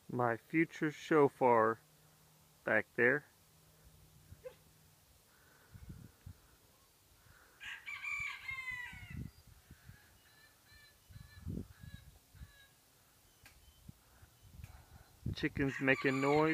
My future Shofar back there. Chickens making noise.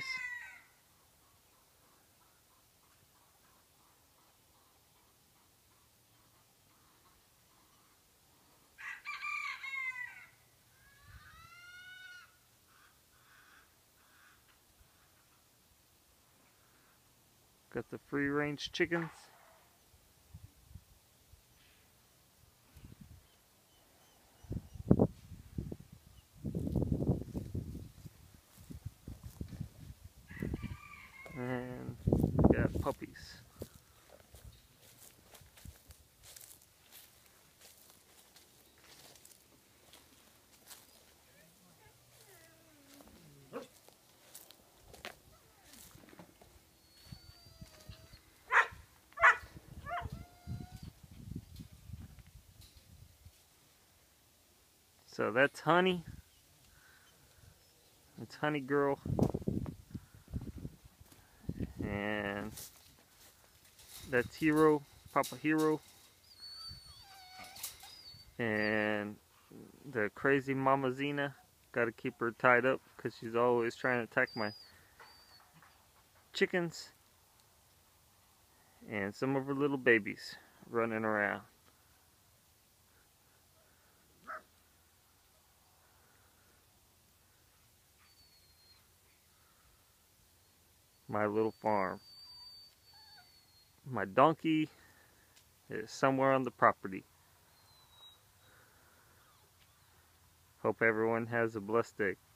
Got the free range chickens. And we got puppies. So that's Honey. It's Honey Girl. And that's Hero, Papa Hero. And the crazy Mama Zena. Gotta keep her tied up because she's always trying to attack my chickens. And some of her little babies running around. My little farm. My donkey is somewhere on the property. Hope everyone has a blessed day.